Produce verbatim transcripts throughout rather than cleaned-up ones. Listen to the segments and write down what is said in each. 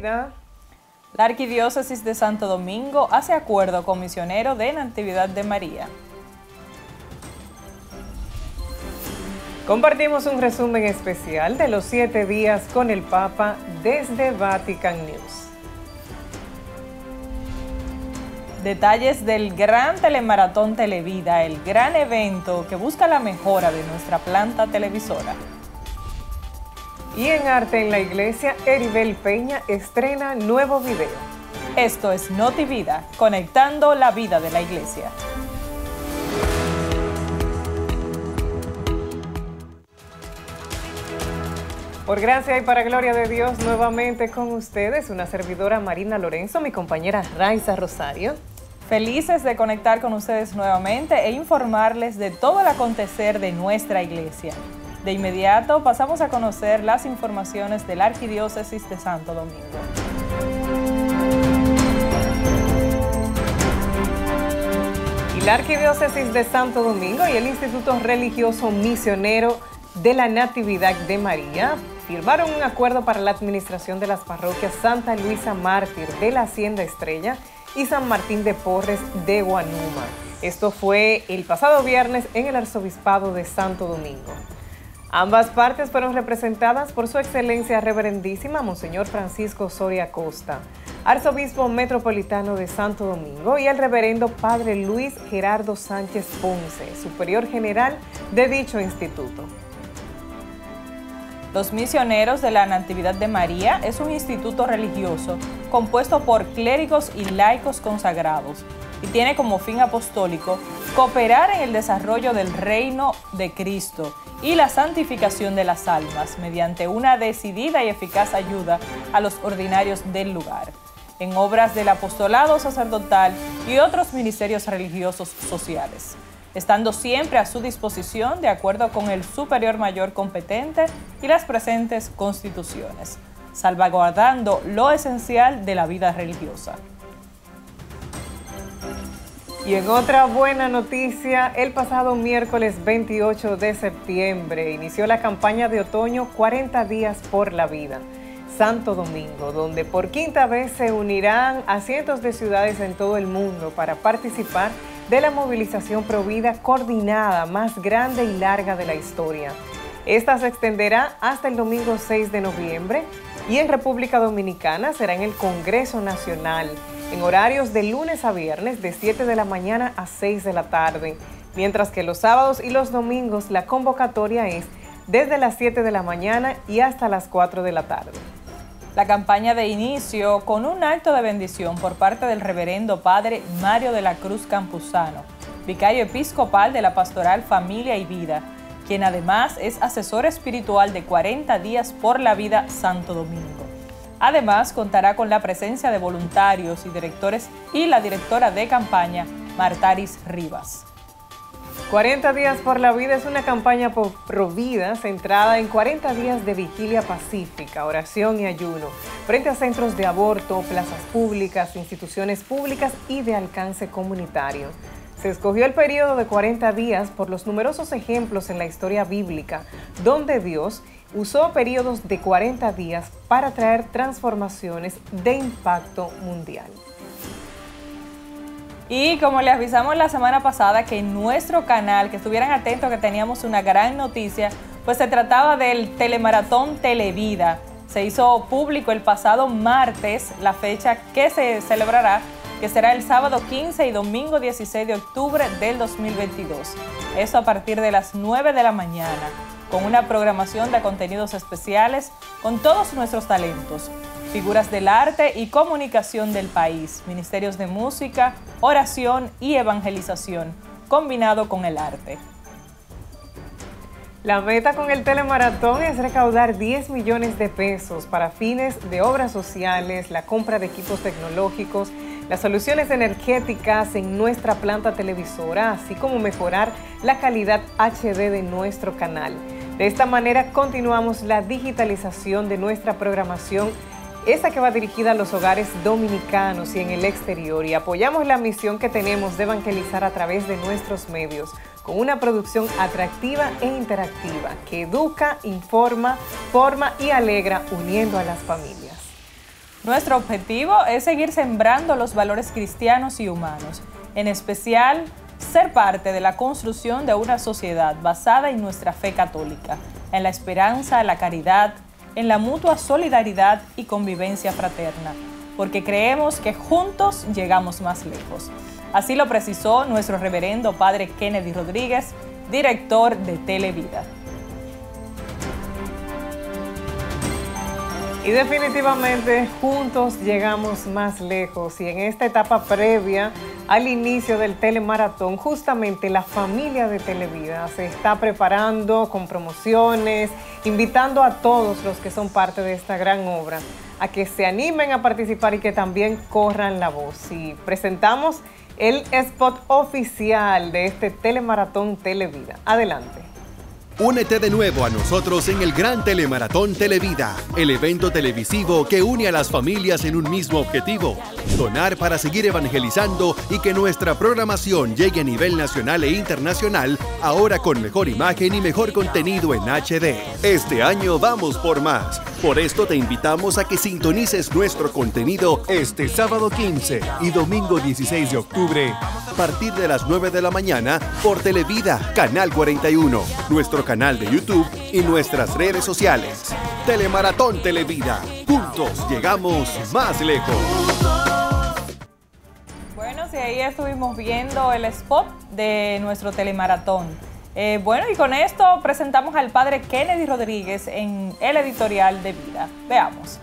Natividad. La Arquidiócesis de Santo Domingo hace acuerdo con misionero de Natividad de María. Compartimos un resumen especial de los siete días con el Papa desde Vatican News. Detalles del gran telemaratón Televida, el gran evento que busca la mejora de nuestra planta televisora. Y en Arte en la Iglesia, Eribel Peña estrena nuevo video. Esto es Notivida, conectando la vida de la Iglesia. Por gracia y para gloria de Dios, nuevamente con ustedes, una servidora Marina Lorenzo, mi compañera Raiza Rosario. Felices de conectar con ustedes nuevamente e informarles de todo el acontecer de nuestra iglesia. De inmediato pasamos a conocer las informaciones de la Arquidiócesis de Santo Domingo. Y la Arquidiócesis de Santo Domingo y el Instituto Religioso Misionero de la Natividad de María firmaron un acuerdo para la administración de las parroquias Santa Luisa Mártir de la Hacienda Estrella y San Martín de Porres de Guanuma. Esto fue el pasado viernes en el Arzobispado de Santo Domingo. Ambas partes fueron representadas por su excelencia reverendísima Monseñor Francisco Soria Costa, arzobispo metropolitano de Santo Domingo, y el reverendo Padre Luis Gerardo Sánchez Ponce, superior general de dicho instituto. Los Misioneros de la Natividad de María es un instituto religioso compuesto por clérigos y laicos consagrados y tiene como fin apostólico cooperar en el desarrollo del reino de Cristo y la santificación de las almas mediante una decidida y eficaz ayuda a los ordinarios del lugar, en obras del apostolado sacerdotal y otros ministerios religiosos sociales, estando siempre a su disposición de acuerdo con el superior mayor competente y las presentes constituciones, salvaguardando lo esencial de la vida religiosa. Y en otra buena noticia, el pasado miércoles veintiocho de septiembre inició la campaña de otoño cuarenta días por la vida, Santo Domingo, donde por quinta vez se unirán a cientos de ciudades en todo el mundo para participar de la movilización provida coordinada más grande y larga de la historia. Esta se extenderá hasta el domingo seis de noviembre y en República Dominicana será en el Congreso Nacional, en horarios de lunes a viernes de siete de la mañana a seis de la tarde, mientras que los sábados y los domingos la convocatoria es desde las siete de la mañana y hasta las cuatro de la tarde. La campaña de inicio con un acto de bendición por parte del reverendo Padre Mario de la Cruz Campuzano, vicario episcopal de la Pastoral Familia y Vida, quien además es asesor espiritual de cuarenta días por la vida Santo Domingo. Además, contará con la presencia de voluntarios y directores y la directora de campaña, Martaris Rivas. cuarenta días por la vida es una campaña pro vida centrada en cuarenta días de vigilia pacífica, oración y ayuno, frente a centros de aborto, plazas públicas, instituciones públicas y de alcance comunitario. Se escogió el periodo de cuarenta días por los numerosos ejemplos en la historia bíblica, donde Dios usó periodos de cuarenta días para traer transformaciones de impacto mundial. Y como les avisamos la semana pasada que en nuestro canal, que estuvieran atentos que teníamos una gran noticia, pues se trataba del telemaratón Televida. Se hizo público el pasado martes la fecha que se celebrará, que será el sábado quince y domingo dieciséis de octubre del dos mil veintidós. Eso a partir de las nueve de la mañana, con una programación de contenidos especiales con todos nuestros talentos, figuras del arte y comunicación del país, ministerios de música, oración y evangelización, combinado con el arte. La meta con el telemaratón es recaudar diez millones de pesos para fines de obras sociales, la compra de equipos tecnológicos, las soluciones energéticas en nuestra planta televisora, así como mejorar la calidad H D de nuestro canal. De esta manera continuamos la digitalización de nuestra programación, esa que va dirigida a los hogares dominicanos y en el exterior, y apoyamos la misión que tenemos de evangelizar a través de nuestros medios, con una producción atractiva e interactiva que educa, informa, forma y alegra, uniendo a las familias. Nuestro objetivo es seguir sembrando los valores cristianos y humanos, en especial ser parte de la construcción de una sociedad basada en nuestra fe católica, en la esperanza, la caridad, en la mutua solidaridad y convivencia fraterna, porque creemos que juntos llegamos más lejos. Así lo precisó nuestro reverendo Padre Kennedy Rodríguez, director de Televida. Y definitivamente juntos llegamos más lejos, y en esta etapa previa al inicio del telemaratón, justamente la familia de Televida se está preparando con promociones, invitando a todos los que son parte de esta gran obra a que se animen a participar y que también corran la voz. Y presentamos el spot oficial de este telemaratón Televida. Adelante. Únete de nuevo a nosotros en el Gran Telemaratón Televida, el evento televisivo que une a las familias en un mismo objetivo: donar para seguir evangelizando y que nuestra programación llegue a nivel nacional e internacional, ahora con mejor imagen y mejor contenido en H D. Este año vamos por más. Por esto te invitamos a que sintonices nuestro contenido este sábado quince y domingo dieciséis de octubre, a partir de las nueve de la mañana por Televida, Canal cuarenta y uno, nuestro canal de YouTube y nuestras redes sociales. Telemaratón Televida. Juntos llegamos más lejos. Bueno, sí, ahí estuvimos viendo el spot de nuestro telemaratón. Eh, bueno, y con esto presentamos al Padre Kennedy Rodríguez en el editorial de Vida. Veamos.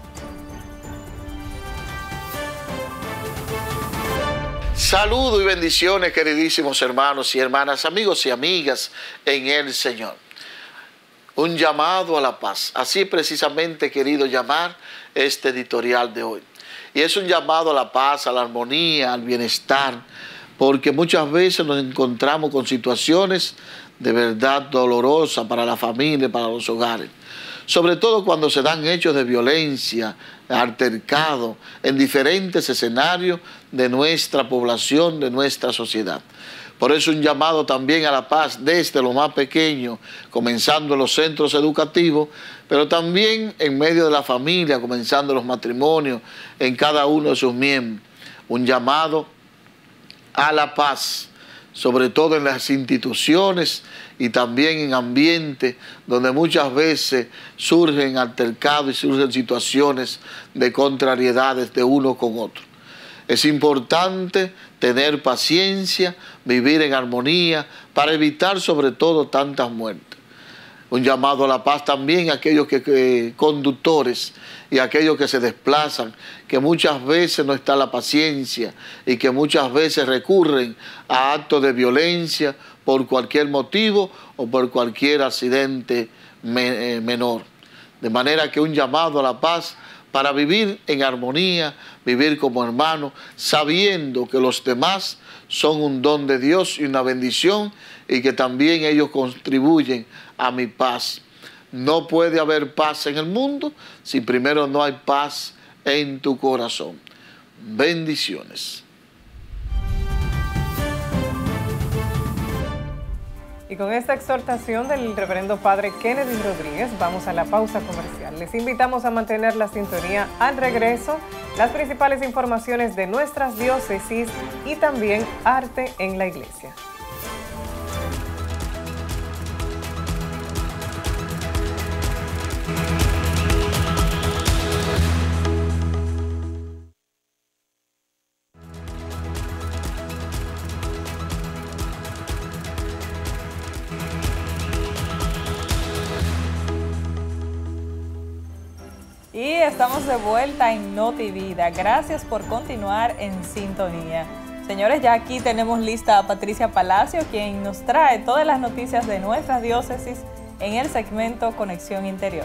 Saludos y bendiciones, queridísimos hermanos y hermanas, amigos y amigas en el Señor. Un llamado a la paz. Así precisamente he querido llamar este editorial de hoy. Y es un llamado a la paz, a la armonía, al bienestar, porque muchas veces nos encontramos con situaciones de verdad dolorosas para la familia, para los hogares. Sobre todo cuando se dan hechos de violencia, altercado, en diferentes escenarios de nuestra población, de nuestra sociedad. Por eso un llamado también a la paz desde lo más pequeño, comenzando en los centros educativos, pero también en medio de la familia, comenzando los matrimonios, en cada uno de sus miembros. Un llamado a la paz, sobre todo en las instituciones y también en ambientes donde muchas veces surgen altercados y surgen situaciones de contrariedades de uno con otro. Es importante tener paciencia, vivir en armonía, para evitar sobre todo tantas muertes. Un llamado a la paz también a aquellos que, que, conductores y aquellos que se desplazan, que muchas veces no está la paciencia y que muchas veces recurren a actos de violencia por cualquier motivo o por cualquier accidente me, eh, menor. De manera que un llamado a la paz para vivir en armonía, vivir como hermanos, sabiendo que los demás son un don de Dios y una bendición, y que también ellos contribuyen a mi paz. No puede haber paz en el mundo si primero no hay paz en tu corazón. Bendiciones. Y con esta exhortación del reverendo Padre Kennedy Rodríguez, vamos a la pausa comercial. Les invitamos a mantener la sintonía. Al regreso, las principales informaciones de nuestras diócesis y también arte en la iglesia. Y estamos de vuelta en NotiVida. Gracias por continuar en sintonía. Señores, ya aquí tenemos lista a Patricia Palacio, quien nos trae todas las noticias de nuestras diócesis en el segmento Conexión Interior.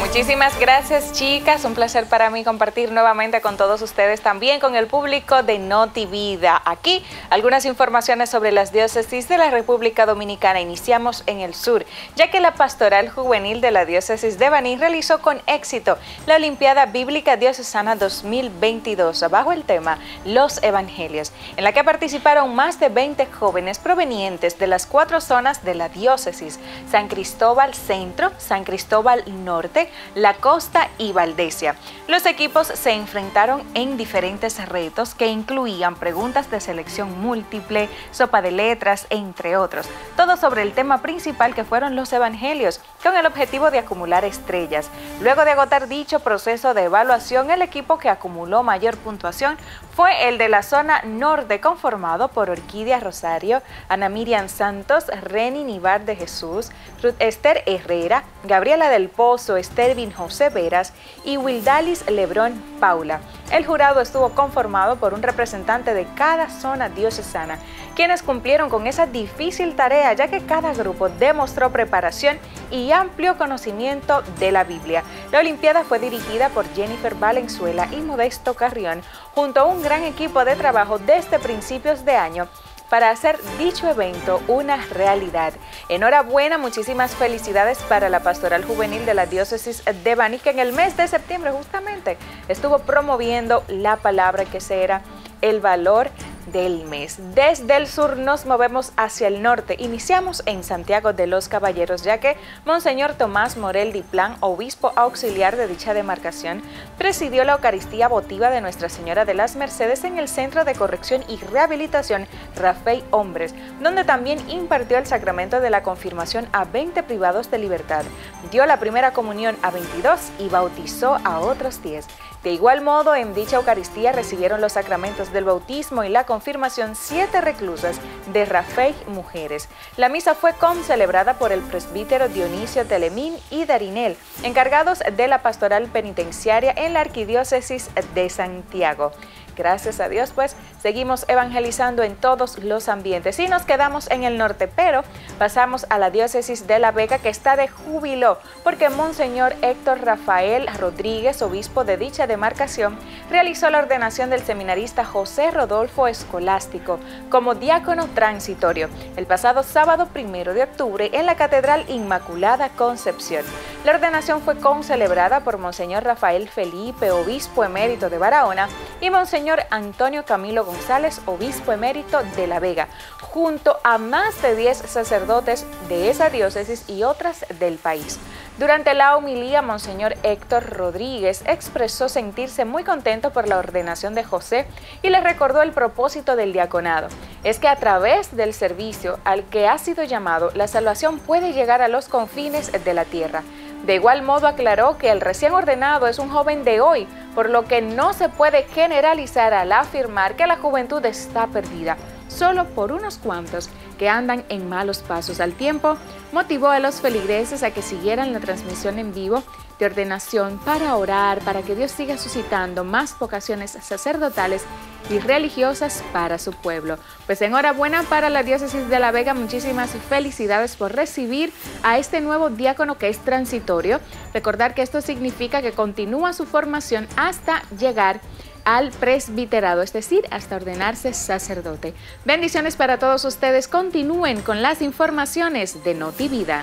Muchísimas gracias, chicas. Un placer para mí compartir nuevamente con todos ustedes, también con el público de NotiVida. Aquí algunas informaciones sobre las diócesis de la República Dominicana. Iniciamos en el sur, ya que la Pastoral Juvenil de la Diócesis de Baní realizó con éxito la Olimpiada Bíblica Diocesana dos mil veintidós bajo el tema Los Evangelios, en la que participaron más de veinte jóvenes provenientes de las cuatro zonas de la diócesis: San Cristóbal Centro, San Cristóbal Norte, La Costa y Valdesia. Los equipos se enfrentaron en diferentes retos que incluían preguntas de selección múltiple, sopa de letras, entre otros. Todo sobre el tema principal, que fueron los evangelios, con el objetivo de acumular estrellas. Luego de agotar dicho proceso de evaluación, el equipo que acumuló mayor puntuación fue el de la zona norte, conformado por Orquídea Rosario, Ana Miriam Santos, Reni Nivar de Jesús, Ruth Esther Herrera, Gabriela del Pozo, Estervin José Veras y Wildalis Lebrón Paula. El jurado estuvo conformado por un representante de cada zona diocesana, quienes cumplieron con esa difícil tarea, ya que cada grupo demostró preparación y amplio conocimiento de la Biblia. La Olimpiada fue dirigida por Jennifer Valenzuela y Modesto Carrión, junto a un gran equipo de trabajo desde principios de año, para hacer dicho evento una realidad. Enhorabuena, muchísimas felicidades para la Pastoral Juvenil de la Diócesis de Baní, que en el mes de septiembre justamente estuvo promoviendo la palabra, que será el valor del mes. Desde el sur nos movemos hacia el norte. Iniciamos en Santiago de los Caballeros, ya que Monseñor Tomás Morel Diplán, obispo auxiliar de dicha demarcación, presidió la Eucaristía votiva de Nuestra Señora de las Mercedes en el Centro de Corrección y Rehabilitación Rafael Hombres, donde también impartió el sacramento de la confirmación a veinte privados de libertad, dio la primera comunión a veintidós y bautizó a otros diez. De igual modo, en dicha Eucaristía recibieron los sacramentos del bautismo y la confirmación siete reclusas de Rafael Mujeres. La misa fue concelebrada por el presbítero Dionisio Telemín y Darinel, encargados de la pastoral penitenciaria en la Arquidiócesis de Santiago. Gracias a Dios, pues, seguimos evangelizando en todos los ambientes y nos quedamos en el norte, pero pasamos a la diócesis de La Vega, que está de júbilo porque Monseñor Héctor Rafael Rodríguez, obispo de dicha demarcación, realizó la ordenación del seminarista José Rodolfo Escolástico como diácono transitorio el pasado sábado primero de octubre en la Catedral Inmaculada Concepción. La ordenación fue concelebrada por Monseñor Rafael Felipe, obispo emérito de Barahona, y Monseñor Antonio Camilo González, obispo emérito de La Vega, junto a más de diez sacerdotes de esa diócesis y otras del país. Durante la homilía, Monseñor Héctor Rodríguez expresó sentirse muy contento por la ordenación de José y le recordó el propósito del diaconado. Es que a través del servicio al que ha sido llamado, la salvación puede llegar a los confines de la tierra. De igual modo, aclaró que el recién ordenado es un joven de hoy, por lo que no se puede generalizar al afirmar que la juventud está perdida, solo por unos cuantos que andan en malos pasos. Al tiempo, motivó a los feligreses a que siguieran la transmisión en vivo de ordenación para orar, para que Dios siga suscitando más vocaciones sacerdotales y religiosas para su pueblo. Pues enhorabuena para la diócesis de La Vega, muchísimas felicidades por recibir a este nuevo diácono que es transitorio. Recordar que esto significa que continúa su formación hasta llegar al presbiterado, es decir, hasta ordenarse sacerdote. Bendiciones para todos ustedes. Continúen con las informaciones de NotiVida.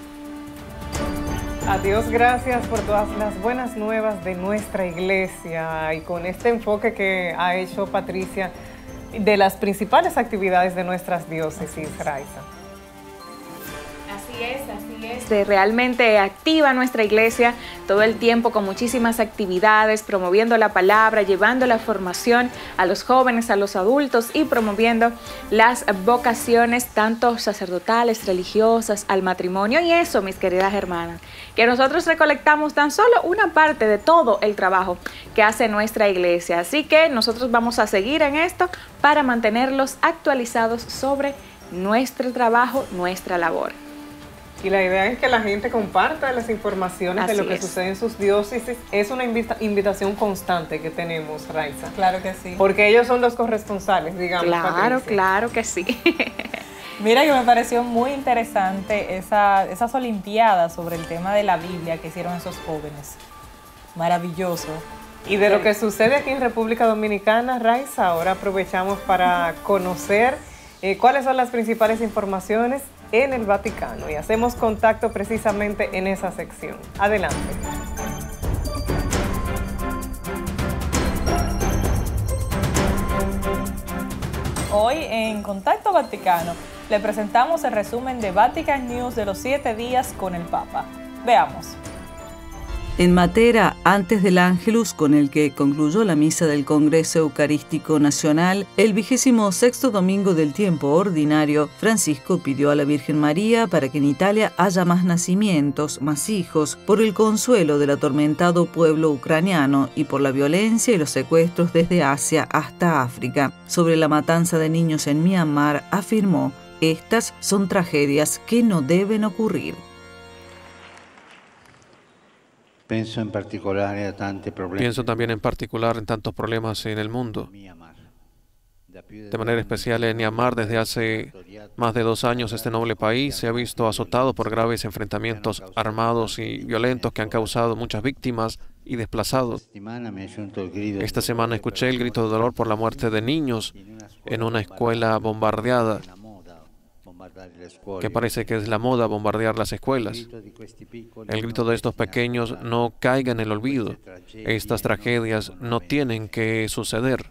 A Dios gracias por todas las buenas nuevas de nuestra iglesia y con este enfoque que ha hecho Patricia de las principales actividades de nuestras diócesis, Raiza. Así es, así es. De realmente activa nuestra iglesia todo el tiempo con muchísimas actividades, promoviendo la palabra, llevando la formación a los jóvenes, a los adultos y promoviendo las vocaciones tanto sacerdotales, religiosas, al matrimonio. Y eso, mis queridas hermanas, que nosotros recolectamos tan solo una parte de todo el trabajo que hace nuestra iglesia. Así que nosotros vamos a seguir en esto para mantenerlos actualizados sobre nuestro trabajo, nuestra labor. Y la idea es que la gente comparta las informaciones Así de lo que es. sucede en sus diócesis. Es una invita invitación constante que tenemos, Raiza. Claro que sí. Porque ellos son los corresponsales, digamos. Claro, Patricia. claro que sí. Mira que me pareció muy interesante esa, esas olimpiadas sobre el tema de la Biblia que hicieron esos jóvenes. Maravilloso. Y de lo que sucede aquí en República Dominicana, Raiza, ahora aprovechamos para conocer eh, cuáles son las principales informaciones en el Vaticano y hacemos contacto precisamente en esa sección. Adelante. Hoy en Contacto Vaticano le presentamos el resumen de Vatican News de los siete días con el Papa. Veamos. En Matera, antes del Ángelus, con el que concluyó la misa del Congreso Eucarístico Nacional, el vigésimo sexto domingo del tiempo ordinario, Francisco pidió a la Virgen María para que en Italia haya más nacimientos, más hijos, por el consuelo del atormentado pueblo ucraniano y por la violencia y los secuestros desde Asia hasta África. Sobre la matanza de niños en Myanmar, afirmó: estas son tragedias que no deben ocurrir. Pienso en particular a tanti problemi. Pienso también en particular en tantos problemas en el mundo. De manera especial en Myanmar, desde hace más de dos años este noble país se ha visto azotado por graves enfrentamientos armados y violentos que han causado muchas víctimas y desplazados. Esta semana escuché el grito de dolor por la muerte de niños en una escuela bombardeada, que parece que es la moda bombardear las escuelas. El grito de estos pequeños no caiga en el olvido. Estas tragedias no tienen que suceder.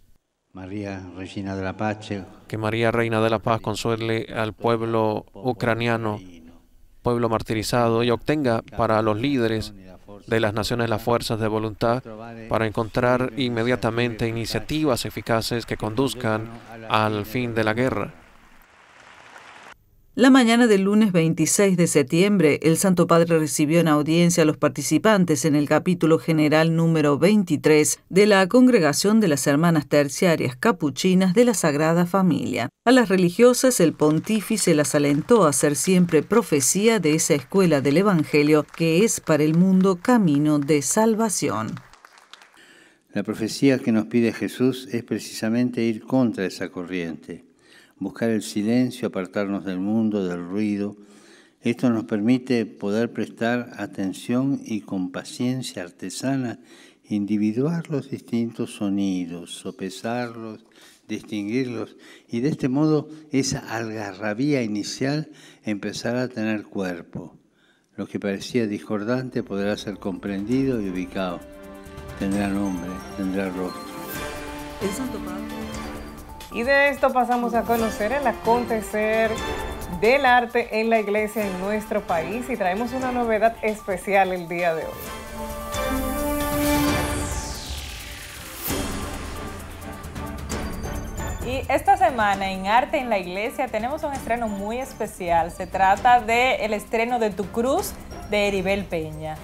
Que María, Reina de la Paz, consuele al pueblo ucraniano, pueblo martirizado, y obtenga para los líderes de las naciones las fuerzas de voluntad para encontrar inmediatamente iniciativas eficaces que conduzcan al fin de la guerra. La mañana del lunes veintiséis de septiembre, el Santo Padre recibió en audiencia a los participantes en el capítulo general número veintitrés de la Congregación de las Hermanas Terciarias Capuchinas de la Sagrada Familia. A las religiosas, el pontífice las alentó a hacer siempre profecía de esa escuela del Evangelio que es para el mundo camino de salvación. La profecía que nos pide Jesús es precisamente ir contra esa corriente. Buscar el silencio, apartarnos del mundo, del ruido. Esto nos permite poder prestar atención y con paciencia artesana individuar los distintos sonidos, sopesarlos, distinguirlos y de este modo esa algarrabía inicial empezará a tener cuerpo. Lo que parecía discordante podrá ser comprendido y ubicado. Tendrá nombre, tendrá rostro. El Santo Padre. Y de esto pasamos a conocer el acontecer del arte en la iglesia en nuestro país y traemos una novedad especial el día de hoy. Y esta semana en Arte en la Iglesia tenemos un estreno muy especial. Se trata del estreno de Tu Cruz de Heribel Peña.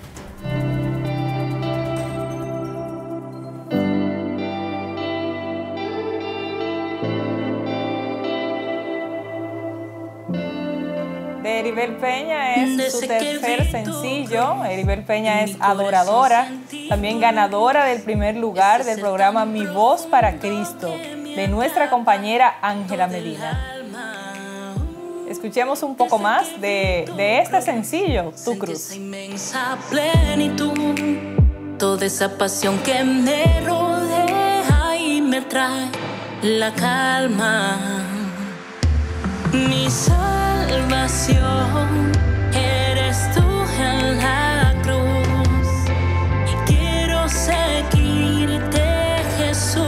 Heribel Peña es su tercer sencillo. Heribel Peña es adoradora, también ganadora del primer lugar del programa Mi Voz para Cristo, de nuestra compañera Ángela Medina. Escuchemos un poco más de, de este sencillo, Tu Cruz. Inmensa plenitud, toda esa pasión que me rodea y me trae la calma. Mi salvación eres tú en la cruz. Quiero seguirte, Jesús.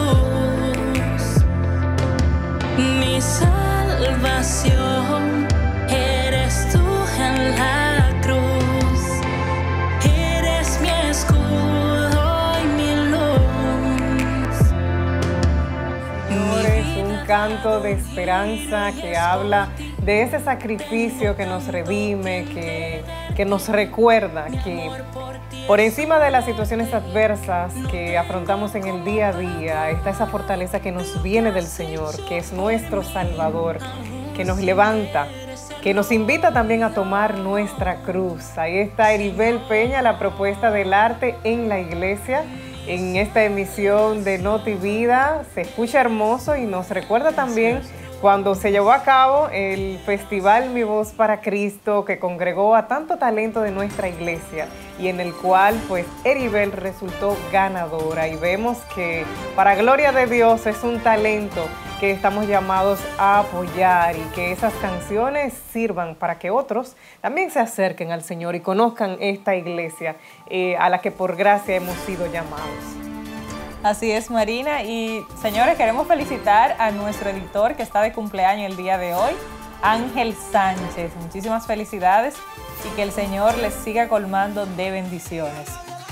Mi salvación eres tú en la cruz. Eres mi escudo y mi luz. Señores, un canto de esperanza que habla de ese sacrificio que nos redime, que, que nos recuerda que por encima de las situaciones adversas que afrontamos en el día a día, está esa fortaleza que nos viene del Señor, que es nuestro Salvador, que nos levanta, que nos invita también a tomar nuestra cruz. Ahí está Heribel Peña, la propuesta del arte en la iglesia, en esta emisión de Notivida. Se escucha hermoso y nos recuerda también cuando se llevó a cabo el Festival Mi Voz para Cristo, que congregó a tanto talento de nuestra iglesia y en el cual pues Eribel resultó ganadora, y vemos que para gloria de Dios es un talento que estamos llamados a apoyar, y que esas canciones sirvan para que otros también se acerquen al Señor y conozcan esta iglesia eh, a la que por gracia hemos sido llamados. Así es, Marina. Y señores, queremos felicitar a nuestro editor que está de cumpleaños el día de hoy, Ángel Sánchez. Muchísimas felicidades y que el Señor les siga colmando de bendiciones.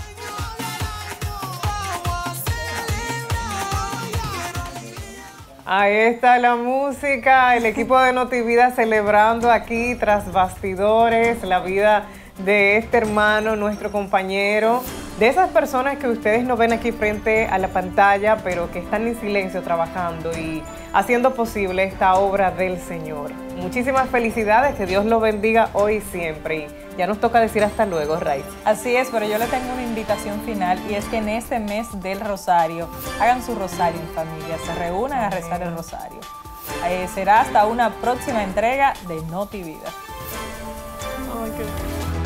Ahí está la música, el equipo de Notivida celebrando aquí tras bastidores la vida de este hermano, nuestro compañero, de esas personas que ustedes no ven aquí frente a la pantalla, pero que están en silencio trabajando y haciendo posible esta obra del Señor. Muchísimas felicidades, que Dios lo bendiga hoy y siempre. Y ya nos toca decir hasta luego, Raiz. Así es, pero yo le tengo una invitación final, y es que en este mes del Rosario hagan su rosario en familia, se reúnan a rezar el rosario. Eh, será hasta una próxima entrega de Notivida. Ay, qué...